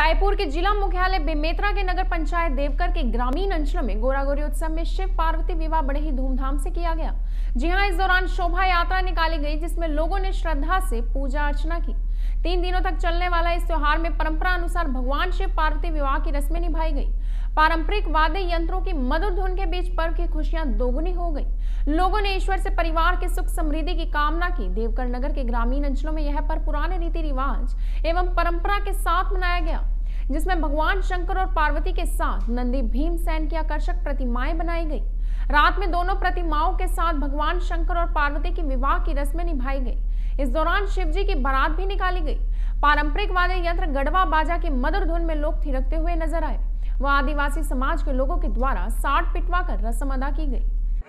रायपुर के जिला मुख्यालय बेमेतरा के नगर पंचायत देवकर के ग्रामीण अंचलों में गोरागोरी उत्सव में शिव पार्वती विवाह बड़े ही धूमधाम से किया गया। जी हां, इस दौरान शोभा यात्रा निकाली गई जिसमें लोगों ने श्रद्धा से पूजा अर्चना की। 3 दिनों तक चलने वाला इस त्योहार में परंपरा अनुसार भगवान शिव पार्वती विवाह की रस्में निभाई गई। पारंपरिक वाद्य यंत्रों की मधुर धुन के बीच पर्व की खुशियां दोगुनी हो गई। लोगों ने ईश्वर से परिवार के सुख समृद्धि की कामना की। देवकर नगर के ग्रामीण अंचलों में यह पर्व पुराने रीति रिवाज एवं परंपरा के साथ मनाया गया, जिसमें भगवान शंकर और पार्वती के साथ नंदी भीमसेन की आकर्षक प्रतिमाएं बनाई गई। रात में दोनों प्रतिमाओं के साथ भगवान शंकर और पार्वती की विवाह की रस्में निभाई गई। इस दौरान शिव जी की बारात भी निकाली गई। पारंपरिक वाद्य यंत्र गढ़वा बाजा की मधुर धुन में लोग थिरकते हुए नजर आए। वह आदिवासी समाज के लोगों के द्वारा साट पिटवा कर रस्म अदा की गई।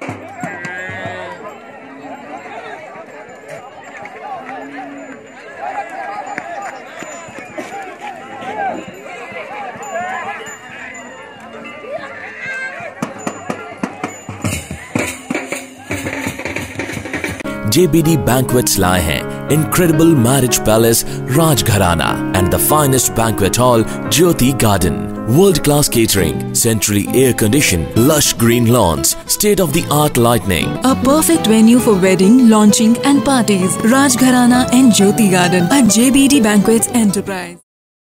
JBD Banquets लाए हैं Incredible Marriage Palace Rajgharana and the finest banquet hall Jyoti Garden. World-class catering, centrally air-conditioned, lush green lawns, state-of-the-art lighting. A perfect venue for wedding, launching and parties. Rajgharana and Jyoti Garden at JBD Banquets Enterprise.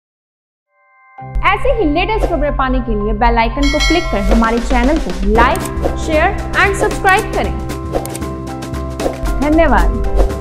ऐसे ही latest खबरें पाने के लिए bell icon को click कर हमारे channel को like, share and subscribe करें। धन्यवाद।